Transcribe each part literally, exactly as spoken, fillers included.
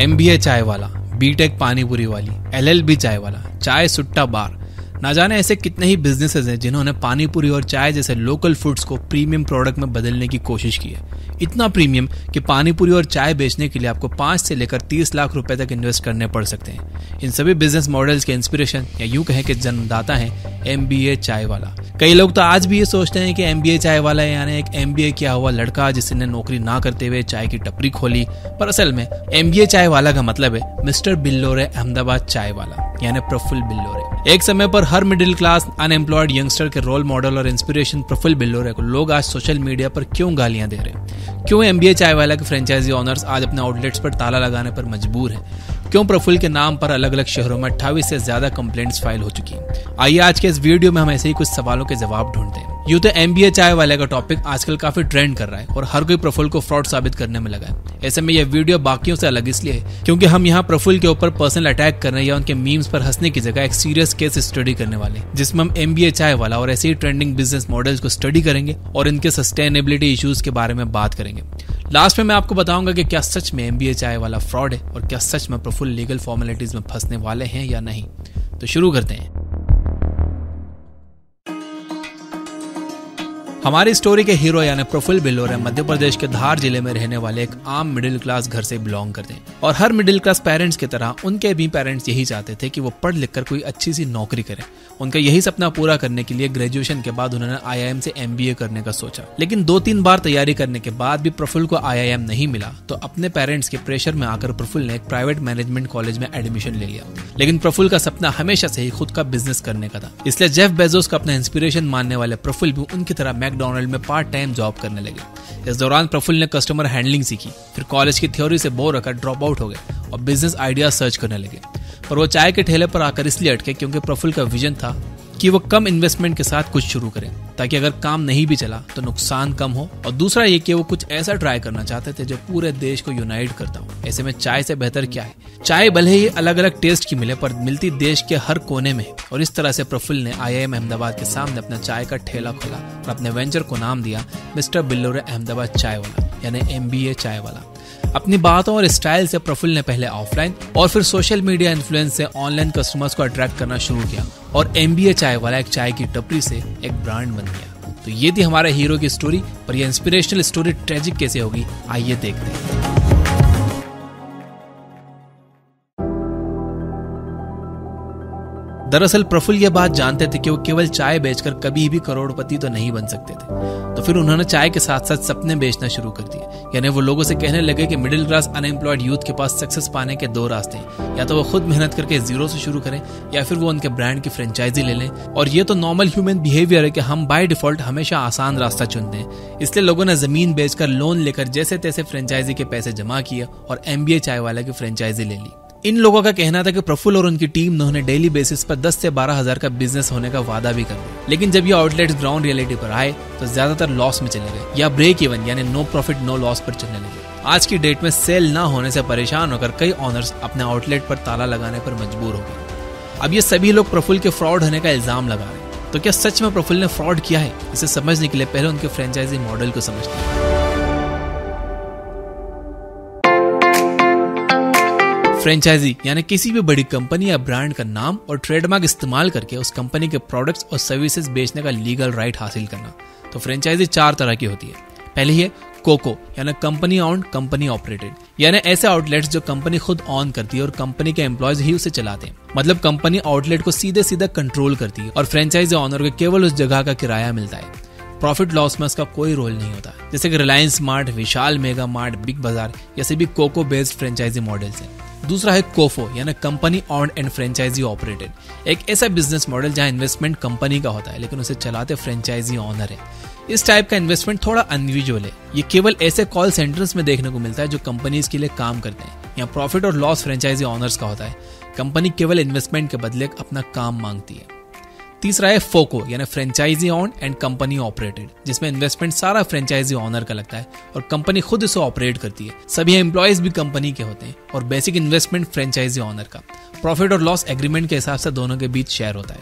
MBA चाय वाला, BTech panipuri वाली, एलएलबी चाय वाला, चाय सुट्टा बार, ना जाने ऐसे कितने ही बिजनेसेस हैं जिन्होंने पानीपुरी और चाय जैसे लोकल फूड्स को प्रीमियम प्रोडक्ट में बदलने की कोशिश की है। इतना प्रीमियम कि पानीपुरी और चाय बेचने के लिए आपको पांच से लेकर तीस लाख रुपए तक इन्वेस्ट करने पड़ सकते हैं। इन सभी बिजनेस मॉडल्स के इंस्पिरेशन या यूं कहें कि जन्मदाता है एमबीए चाय वाला। कई लोग तो आज भी ये सोचते हैं कि एमबीए चाय वाला यानी एक एमबीए किया हुआ लड़का जिसने नौकरी ना करते हुए चाय की टपरी खोली, पर असल में एमबीए चाय वाला का मतलब है मिस्टर बिल्लोरे अहमदाबाद चाय वाला यानी प्रफुल्ल बिल्लोरे। एक समय पर हर मिडिल क्लास अनएम्प्लॉयड यंगस्टर के रोल मॉडल और इंस्पिरेशन प्रफुल्ल बिल्लोरे को लोग आज सोशल मीडिया पर क्यों गालियां दे रहे हैं? क्यों एमबीए चाय वाला के फ्रेंचाइजी ओनर्स आज अपने आउटलेट्स पर ताला लगाने पर मजबूर हैं? क्यों प्रफुल्ल के नाम पर अलग अलग शहरों में अट्ठाईस से ज्यादा कंप्लेंट्स फाइल हो चुकी हैं? आइए आज के इस वीडियो में हम ऐसे ही कुछ सवालों के जवाब ढूंढते हैं। यूं तो एमबीए चाय वाले का टॉपिक आजकल काफी ट्रेंड कर रहा है और हर कोई प्रफुल्ल को फ्रॉड साबित करने में लगा है। ऐसे में यह वीडियो बाकियों से अलग इसलिए है क्योंकि हम यहाँ प्रफुल्ल के ऊपर पर्सनल अटैक करने या उनके मीम्स पर हंसने की जगह एक सीरियस केस स्टडी करने वाले हैं, जिसमें हम एमबीए चाय वाला और ऐसे ही ट्रेंडिंग बिजनेस मॉडल्स को स्टडी करेंगे और इनके सस्टेनेबिलिटी इश्यूज के बारे में बात करेंगे। लास्ट में मैं आपको बताऊंगा कि क्या सच में एमबीए चाय वाला फ्रॉड है और क्या सच में प्रफुल्ल लीगल फॉर्मेलिटीज में फंसने वाले हैं या नहीं। तो शुरू करते हैं। हमारी स्टोरी के हीरो यानी प्रफुल्ल बिल्लोरे मध्य प्रदेश के धार जिले में रहने वाले एक आम मिडिल क्लास घर से बिलोंग करते हैं और हर मिडिल क्लास पेरेंट्स की तरह उनके भी पेरेंट्स यही चाहते थे कि वो पढ़ लिख कर कोई अच्छी सी नौकरी करें। उनका यही सपना पूरा करने के लिए ग्रेजुएशन के बाद उन्होंने आईआईएम से एमबीए करने का सोचा, लेकिन दो तीन बार तैयारी करने के बाद भी प्रफुल्ल को आईआईएम नहीं मिला तो अपने पेरेंट्स के प्रेशर में आकर प्रफुल्ल ने एक प्राइवेट मैनेजमेंट कॉलेज में एडमिशन ले लिया। लेकिन प्रफुल्ल का सपना हमेशा से ही खुद का बिजनेस करने का था, इसलिए जेफ बेजोस का अपना इंस्पिरेशन मानने वाले प्रफुल्ल भी उनकी तरह मैकडॉनल्ड में पार्ट टाइम जॉब करने लगे। इस दौरान प्रफुल्ल ने कस्टमर हैंडलिंग सीखी, फिर कॉलेज की थ्योरी से बोर होकर ड्रॉप आउट हो गए और बिजनेस आइडिया सर्च करने लगे। पर वो चाय के ठेले पर आकर इसलिए अटके क्योंकि प्रफुल्ल का विजन था कि वो कम इन्वेस्टमेंट के साथ कुछ शुरू करें ताकि अगर काम नहीं भी चला तो नुकसान कम हो, और दूसरा ये कि वो कुछ ऐसा ट्राई करना चाहते थे जो पूरे देश को यूनाइट करता हो। ऐसे में चाय से बेहतर क्या है? चाय भले ही अलग अलग टेस्ट की मिले पर मिलती देश के हर कोने में, और इस तरह से प्रफुल्ल ने आईआईएम अहमदाबाद के सामने अपना चाय का ठेला खोला और अपने वेंचर को नाम दिया मिस्टर बिल्लोरे अहमदाबाद चाय वाला यानी एमबीए चाय वाला। अपनी बातों और स्टाइल से प्रफुल्ल ने पहले ऑफलाइन और फिर सोशल मीडिया इन्फ्लुएंस से ऑनलाइन कस्टमर्स को अट्रैक्ट करना शुरू किया और एमबीए चाय वाला एक चाय की टपरी से एक ब्रांड बन गया। तो ये थी हमारे हीरो की स्टोरी, पर यह इंस्पिरेशनल स्टोरी ट्रेजिक कैसे होगी आइए देखते हैं। दरअसल प्रफुल्ल ये बात जानते थे कि वो केवल चाय बेचकर कभी भी करोड़पति तो नहीं बन सकते थे, तो फिर उन्होंने चाय के साथ साथ सपने बेचना शुरू कर दिए। यानी वो लोगों से कहने लगे कि मिडिल क्लास अनएम्प्लॉयड यूथ के पास सक्सेस पाने के दो रास्ते हैं, या तो वो खुद मेहनत करके जीरो से शुरू करें या फिर वो उनके ब्रांड की फ्रेंचाइजी ले लें। और ये तो नॉर्मल ह्यूमन बिहेवियर है कि हम बाय डिफॉल्ट हमेशा आसान रास्ता चुनते हैं। इसलिए लोगों ने जमीन बेचकर लोन लेकर जैसे तैसे फ्रेंचाइजी के पैसे जमा किए और एमबीए चाय वाला की फ्रेंचाइजी ले ली। इन लोगों का कहना था कि प्रफुल्ल और उनकी टीम ने उन्हें डेली बेसिस पर दस से बारह हजार का बिजनेस होने का वादा भी कर दिया, लेकिन जब ये आउटलेट्स ग्राउंड रियलिटी पर आए तो ज्यादातर लॉस में चले गए या ब्रेक इवन यानी नो प्रॉफिट नो लॉस पर चलने लगे। आज की डेट में सेल ना होने से परेशान होकर कई ओनर्स अपने आउटलेट पर ताला लगाने पर मजबूर हो गए। अब ये सभी लोग प्रफुल्ल के फ्रॉड होने का इल्जाम लगा रहे हैं। तो क्या सच में प्रफुल्ल ने फ्रॉड किया है? इसे समझने के लिए पहले उनके फ्रेंचाइजी मॉडल को समझते हैं। फ्रेंचाइजी यानी किसी भी बड़ी कंपनी या ब्रांड का नाम और ट्रेडमार्क इस्तेमाल करके उस कंपनी के प्रोडक्ट्स और सर्विसेज बेचने का लीगल राइट हासिल करना। तो फ्रेंचाइजी चार तरह की होती है। पहली है कोको यानी कंपनी ऑन कंपनी ऑपरेटेड, यानी ऐसे आउटलेट्स जो कंपनी खुद ऑन करती है और कंपनी के एम्प्लॉयज ही उसे चलाते हैं। मतलब कंपनी आउटलेट को सीधे सीधे कंट्रोल करती है और फ्रेंचाइजी ऑनर को केवल उस जगह का किराया मिलता है। प्रॉफिट लॉस में उसका कोई रोल नहीं होता, जैसे कि Reliance smart, Vishal mega mart, big Bazaar ये सभी कोको बेस्ड फ्रेंचाइजी मॉडल्स हैं। दूसरा है कोफो यानी company owned and franchisee operated, एक ऐसा बिजनेस मॉडल जहां इन्वेस्टमेंट कंपनी का होता है लेकिन उसे चलाते फ्रेंचाइजी ऑनर है। इस टाइप का इन्वेस्टमेंट थोड़ा अनयूजुअल है। ये केवल ऐसे कॉल सेंटर्स में देखने को मिलता है जो कंपनीज के लिए काम करते हैं। यहाँ प्रॉफिट और लॉस फ्रेंचाइजी ऑनर्स का होता है। कंपनी केवल इन्वेस्टमेंट के बदले अपना काम मांगती है। तीसरा है फोको यानी franchisee owned and company operated, जिसमें इन्वेस्टमेंट सारा फ्रेंचाइजी ऑनर का लगता है और कंपनी खुद इसे ऑपरेट करती है। सभी एम्प्लॉयज भी कंपनी के होते हैं और बेसिक इन्वेस्टमेंट फ्रेंचाइजी ऑनर का। प्रॉफिट और लॉस एग्रीमेंट के हिसाब से दोनों के बीच शेयर होता है।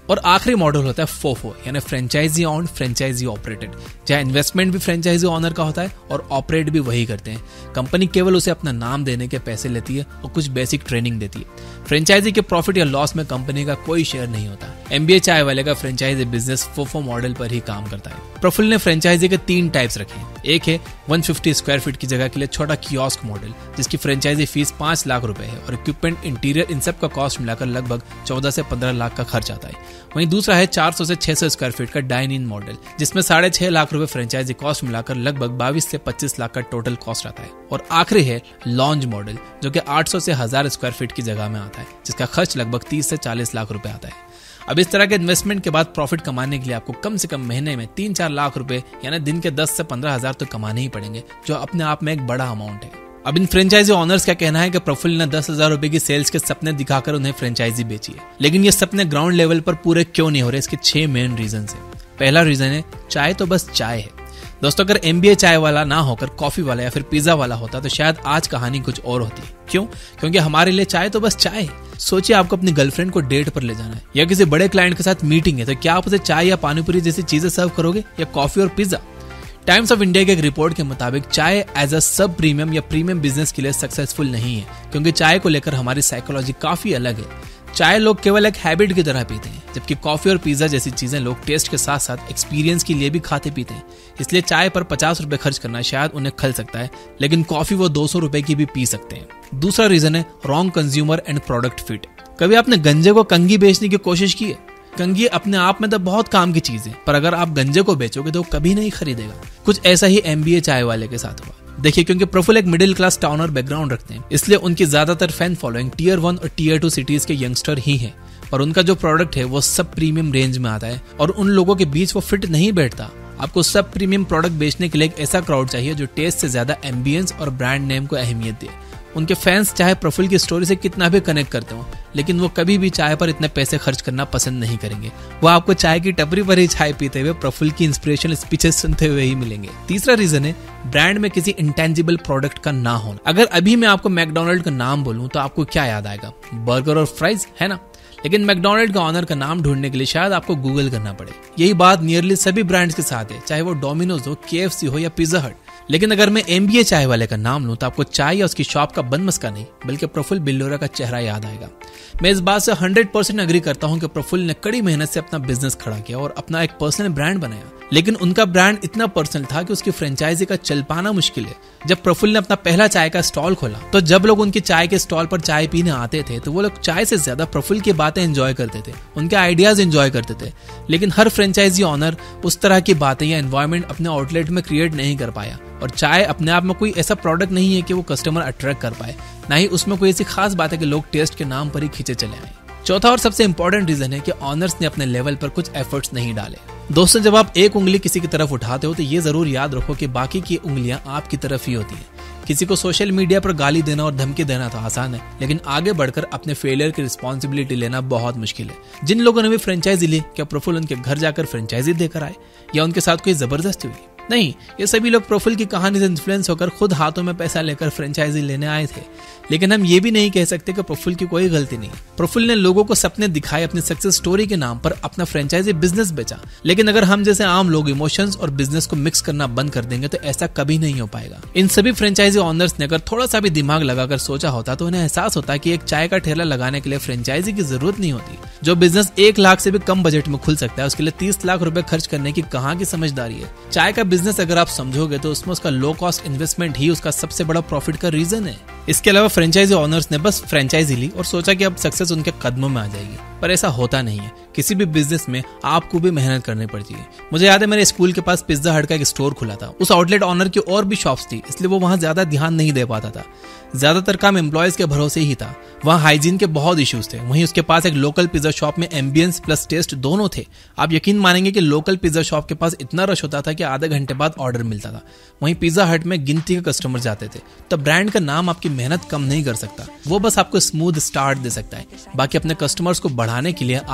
और आखिरी मॉडल होता है फोफो, यानी फ्रेंचाइजी ऑन फ्रेंचाइजी ऑपरेटेड, जहां इन्वेस्टमेंट भी फ्रेंचाइजी ऑनर का होता है और ऑपरेट भी वही करते हैं। कंपनी केवल उसे अपना नाम देने के पैसे लेती है और कुछ बेसिक ट्रेनिंग देती है। फ्रेंचाइजी के प्रॉफिट या लॉस में कंपनी का कोई शेयर नहीं होता। एमबीए चाय वाले का फ्रेंचाइजी बिजनेस फोफो मॉडल पर ही काम करता है। प्रफुल्ल ने फ्रेंचाइजी के तीन टाइप्स रखे हैं। एक है एक सौ पचास स्क्वायर फीट की जगह के लिए छोटा कियोस्क मॉडल, जिसकी फ्रेंचाइजी फीस पांच लाख रुपए है और इक्विपमेंट, इंटीरियर, इन सब का कॉस्ट मिलाकर लगभग चौदह से पंद्रह लाख का खर्च आता है। वहीं दूसरा है चार सौ से छह सौ स्क्वायर फीट का डाइन इन मॉडल, जिसमें साढ़े छह लाख रुपए फ्रेंचाइजी कॉस्ट मिलाकर लगभग बाईस से पच्चीस लाख का टोटल कॉस्ट आता है। और आखिरी है लॉन्ज मॉडल, जो कि आठ सौ से हजार स्क्वायर फीट की जगह में आता है, जिसका खर्च लगभग तीस से चालीस लाख रुपए आता है। अब इस तरह के इन्वेस्टमेंट के बाद प्रॉफिट कमाने के लिए आपको कम से कम महीने में तीन चार लाख रुपए यानी दिन के दस से पंद्रह हजार तो कमाने ही पड़ेंगे, जो अपने आप में एक बड़ा अमाउंट है। अब इन फ्रेंचाइजी ओनर्स का कहना है कि प्रफुल्ल ने दस हजार रुपए की सेल्स के सपने दिखाकर उन्हें फ्रेंचाइजी बेची है, लेकिन ये सपने ग्राउंड लेवल पर पूरे क्यों नहीं हो रहे? इसके छह मेन रीजन है। पहला रीजन है चाय तो बस चाय है। दोस्तों, अगर एमबीए चाय वाला ना होकर कॉफी वाला या फिर पिज्जा वाला होता तो शायद आज कहानी कुछ और होती। क्यों? क्योंकि हमारे लिए चाय तो बस चाय है। सोचिए, आपको अपनी गर्लफ्रेंड को डेट पर ले जाना है या किसी बड़े क्लाइंट के साथ मीटिंग है, तो क्या आप उसे चाय या पानीपुरी जैसी चीजें सर्व करोगे या कॉफी और पिज्जा? टाइम्स ऑफ इंडिया के एक रिपोर्ट के मुताबिक चाय एज अ सब प्रीमियम या प्रीमियम बिजनेस के लिए सक्सेसफुल नहीं है, क्योंकि चाय को लेकर हमारी साइकोलॉजी काफी अलग है। चाय लोग केवल एक हैबिट की तरह पीते हैं, जबकि कॉफी और पिज्जा जैसी चीजें लोग टेस्ट के साथ साथ एक्सपीरियंस के लिए भी खाते पीते हैं। इसलिए चाय पर पचास रुपए खर्च करना शायद उन्हें खल सकता है, लेकिन कॉफी वो दो सौ रुपए की भी पी सकते हैं। दूसरा रीजन है wrong consumer and product fit. कभी आपने गंजे को कंघी बेचने की कोशिश की है? कंघी अपने आप में तो बहुत काम की चीज है, पर अगर आप गंजे को बेचोगे तो कभी नहीं खरीदेगा। कुछ ऐसा ही एमबीए चाय वाले के साथ हुआ। देखिए, क्योंकि प्रफुल्ल एक मिडिल क्लास टाउनर बैकग्राउंड रखते हैं, इसलिए उनकी ज्यादातर फैन फॉलोइंग टीयर वन और टीयर टू सिटीज के यंगस्टर ही हैं। और उनका जो प्रोडक्ट है वो सब प्रीमियम रेंज में आता है और उन लोगों के बीच वो फिट नहीं बैठता। आपको सब प्रीमियम प्रोडक्ट बेचने के लिए एक ऐसा क्राउड चाहिए जो टेस्ट से ज्यादा एम्बियंस और ब्रांड नेम को अहमियत दे। उनके फैंस चाहे प्रफुल्ल की स्टोरी से कितना भी कनेक्ट करते हो, लेकिन वो कभी भी चाय पर इतने पैसे खर्च करना पसंद नहीं करेंगे। वो आपको चाय की टपरी पर ही चाय पीते हुए, प्रफुल्ल की इंस्पिरेशनल स्पीचेस सुनते हुए ही मिलेंगे। तीसरा रीजन है ब्रांड में किसी इंटेंजिबल प्रोडक्ट का ना होना। अगर अभी मैं आपको मैकडोनल्ड का नाम बोलूं तो आपको क्या याद आएगा? बर्गर और फ्राइज, है ना? लेकिन मैकडोनल्ड का ऑनर का नाम ढूंढने के लिए शायद आपको गूगल करना पड़े। यही बात नियरली सभी ब्रांड्स के साथ है, चाहे वो डोमिनोज हो, केएफसी हो या पिज्जा हट। लेकिन अगर मैं एमबीए चाय वाले का नाम लूं तो आपको चाय या उसकी शॉप का बनमस्का नहीं, बल्कि प्रफुल्ल बिल्लोरा का चेहरा याद आएगा। मैं इस बात से हंड्रेड परसेंट अग्री करता हूं कि प्रफुल्ल ने कड़ी मेहनत से अपना बिजनेस खड़ा किया और अपना एक पर्सनल ब्रांड बनाया, लेकिन उनका ब्रांड इतना पर्सनल था कि उसकी फ्रेंचाइजी का चल पाना मुश्किल है। जब प्रफुल्ल ने अपना पहला चाय का स्टॉल खोला तो जब लोग उनकी चाय के स्टॉल पर चाय पीने आते थे तो वो लोग चाय से ज्यादा प्रफुल्ल की बातें एंजॉय करते थे, उनके आइडियाज एंजॉय करते थे। लेकिन हर फ्रेंचाइजी ऑनर उस तरह की बातें या एनवायरनमेंट अपने आउटलेट में क्रिएट नहीं कर पाया। और चाय अपने आप में कोई ऐसा प्रोडक्ट नहीं है कि वो कस्टमर अट्रैक्ट कर पाए, ना ही उसमें कोई ऐसी खास बात है कि लोग टेस्ट के नाम पर ही खींचे चले आए। चौथा और सबसे इंपॉर्टेंट रीजन है कि ऑनर्स ने अपने लेवल पर कुछ एफर्ट्स नहीं डाले। दोस्तों, जब आप एक उंगली किसी की तरफ उठाते हो तो ये जरूर याद रखो कि बाकी की उंगलियां आपकी तरफ ही होती हैं। किसी को सोशल मीडिया पर गाली देना और धमकी देना तो आसान है, लेकिन आगे बढ़कर अपने फेलियर की रिस्पॉन्सिबिलिटी लेना बहुत मुश्किल है। जिन लोगों ने भी फ्रेंचाइजी ली, क्या प्रफुल्ल उनके घर जाकर फ्रेंचाइजी देकर आए या उनके साथ कोई जबरदस्ती हुई? नहीं, ये सभी लोग प्रफुल्ल की कहानी से इन्फ्लुएंस होकर खुद हाथों में पैसा लेकर फ्रेंचाइजी लेने आए थे। लेकिन हम ये भी नहीं कह सकते कि प्रफुल्ल की कोई गलती नहीं। प्रफुल्ल ने लोगों को सपने दिखाए, अपनी सक्सेस स्टोरी के नाम पर अपना फ्रेंचाइजी बिजनेस बेचा। लेकिन अगर हम जैसे आम लोग इमोशंस और बिजनेस को मिक्स करना बंद कर देंगे तो ऐसा कभी नहीं हो पाएगा। इन सभी फ्रेंचाइजी ऑनर्स ने अगर थोड़ा सा भी दिमाग लगाकर सोचा होता तो उन्हें एहसास होता कि एक चाय का ठेला लगाने के लिए फ्रेंचाइजी की जरूरत नहीं होती। जो बिजनेस एक लाख से भी कम बजट में खुल सकता है, उसके लिए तीस लाख रुपए खर्च करने की कहाँ की समझदारी है? चाय का बिजनेस अगर आप समझोगे तो उसमें उसका लो कॉस्ट इन्वेस्टमेंट ही उसका सबसे बड़ा प्रॉफिट का रीजन है। इसके अलावा फ्रेंचाइजी ऑनर्स ने बस फ्रेंचाइजी ली और सोचा कि अब सक्सेस उनके कदमों में आ जाएगी, पर ऐसा होता नहीं है। किसी भी बिजनेस में आपको भी मेहनत करनी पड़ती है। मुझे याद है, मेरे स्कूल के पास पिज्जा हट का एक स्टोर खुला था। उस आउटलेट ऑनर की और भी शॉप्स थी, इसलिए वो वहां ज्यादा ध्यान नहीं दे पाता था। ज्यादातर काम एम्प्लॉयज के भरोसे ही था। वहाँ हाइजीन के बहुत इश्यूज थे। वहीं उसके पास एक लोकल पिज्जा शॉप में एम्बियंस प्लस टेस्ट दोनों थे। आप यकीन मानेंगे कि लोकल पिज्जा शॉप के पास इतना रश होता था कि आधे घंटे बाद ऑर्डर मिलता था। वहीं पिज्जा हट में गिनती के कस्टमर जाते थे। तो ब्रांड का नाम आपकी मेहनत कम नहीं कर सकता, वो बस आपको स्मूथ स्टार्ट दे सकता है। बाकी अपने कस्टमर्स को बढ़ाने के लिए आपको काम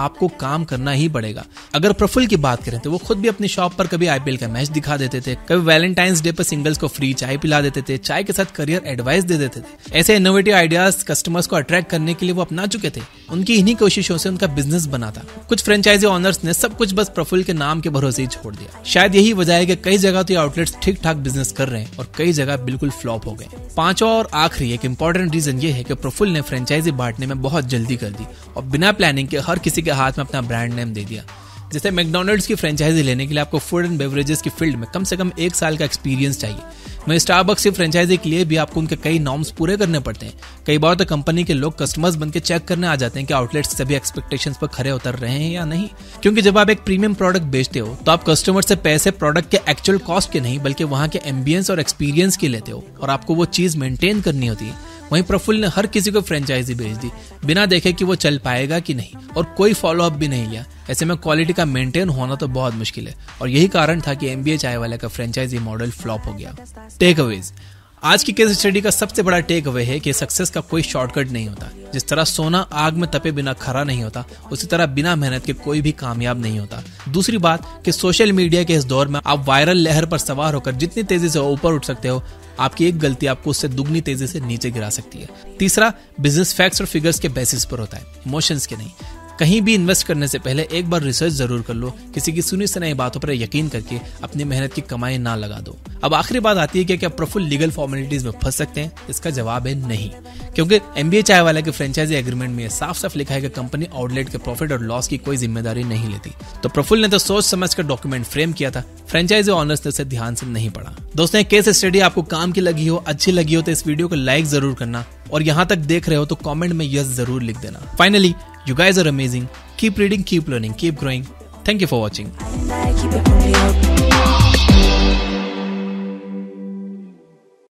काम करना ही पड़ेगा। अगर प्रफुल्ल की बात करें तो वो खुद भी अपनी शॉप पर कभी आईपीएल का मैच दिखा देते थे, कभी वैलेंटाइंस डे पर सिंगल्स को फ्री चाय पिला देते थे, चाय के साथ करियर एडवाइस दे देते थे। ऐसे इनोवेटिव आइडियाज कस्टमर्स को अट्रैक्ट करने के लिए वो अपना चुके थे। उनकी इन्हीं कोशिशों से उनका बिजनेस बना था। कुछ फ्रेंचाइजी ओनर्स ने सब कुछ बस प्रफुल्ल के नाम के भरोसे ही छोड़ दिया। शायद यही वजह है कि कई जगह तो ये आउटलेट्स ठीक ठाक बिजनेस कर रहे हैं और कई जगह बिल्कुल फ्लॉप हो गए। पांचवा और आखिरी एक इंपॉर्टेंट रीजन ये है कि प्रफुल्ल ने फ्रेंचाइजी बांटने में बहुत जल्दी कर दी और बिना प्लानिंग के हर किसी के हाथ में अपना ब्रांड नेम दे दिया। जैसे मैकडॉनल्ड्स की फ्रेंचाइजी लेने के लिए आपको फूड एंड बेवरेजेस की फील्ड में कम से कम एक साल का एक्सपीरियंस चाहिए। वहीं स्टारबक्स की फ्रेंचाइजी के लिए भी आपको उनके कई नॉर्म्स पूरे करने पड़ते हैं। कई बार तो कंपनी के लोग कस्टमर्स बनके चेक करने आ जाते हैं कि आउटलेट्स सभी एक्सपेक्टेशंस पर खरे उतर रहे हैं या नहीं। क्योंकि जब आप एक प्रीमियम प्रोडक्ट बेचते हो तो आप कस्टमर से पैसे प्रोडक्ट के एक्चुअल कॉस्ट के नहीं बल्कि वहां के एम्बियंस और एक्सपीरियंस के लेते हो और आपको वो चीज मेंटेन करनी होती है। वहीं प्रफुल्ल ने हर किसी को फ्रेंचाइजी भेज दी बिना देखे कि वो चल पाएगा कि नहीं और कोई फॉलोअप भी नहीं लिया। ऐसे में क्वालिटी का मेंटेन होना तो बहुत मुश्किल है और यही कारण था कि एमबीए चाय वाले का फ्रेंचाइजी मॉडल फ्लॉप हो गया। Takeaways. आज की केस स्टडी का सबसे बड़ा टेक अवे है कि सक्सेस का कोई शॉर्टकट नहीं होता। जिस तरह सोना आग में तपे बिना खरा नहीं होता, उसी तरह बिना मेहनत के कोई भी कामयाब नहीं होता। दूसरी बात कि सोशल मीडिया के इस दौर में आप वायरल लहर पर सवार होकर जितनी तेजी से ऊपर उठ सकते हो, आपकी एक गलती आपको उससे दुगनी तेजी से नीचे गिरा सकती है। तीसरा, बिजनेस फैक्ट्स और फिगर्स के बेसिस पर होता है, इमोशंस के नहीं। कहीं भी इन्वेस्ट करने से पहले एक बार रिसर्च जरूर कर लो। किसी की सुनी सुनाई बातों पर यकीन करके अपनी मेहनत की कमाई ना लगा दो। अब आखिरी बात आती है कि क्या प्रफुल्ल लीगल फॉर्मेलिटीज में फंस सकते हैं? इसका जवाब है नहीं, क्योंकि एमबीए चाय वाले के फ्रेंचाइजी एग्रीमेंट में साफ साफ लिखा है कि कंपनी आउटलेट के प्रॉफिट और लॉस की कोई जिम्मेदारी नहीं लेती। तो प्रफुल्ल ने तो सोच समझ कर डॉक्यूमेंट फ्रेम किया था, फ्रेंचाइजी ऑनर्स ने उसे ध्यान से नहीं पढ़ा। दोस्तों, केस स्टडी आपको काम की लगी हो, अच्छी लगी हो तो इस वीडियो को लाइक जरूर करना और यहाँ तक देख रहे हो तो कमेंट में यस जरूर लिख देना। Finally, you guys are amazing. Keep reading, keep learning, keep growing. Thank you for watching.